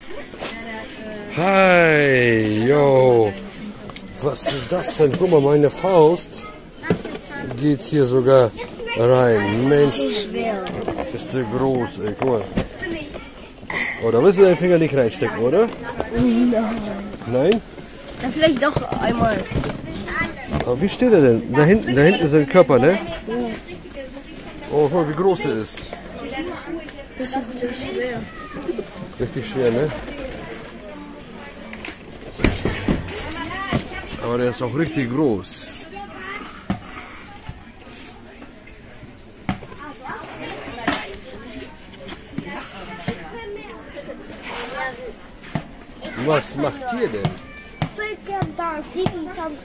Hi, yo. Was ist das denn? Guck mal, meine Faust geht hier sogar rein. Mensch, ist der groß, ey. Guck mal. Oh, da willst du deinen Finger nicht reinstecken, oder? Nein. Nein? Ja, vielleicht doch einmal. Aber wie steht er denn? Da hinten ist sein Körper, ne? Oh, guck mal, wie groß er ist. Das ist so schwer. Richtig schwer, ne? Aber der ist auch richtig groß. Was macht ihr denn? Da, 27.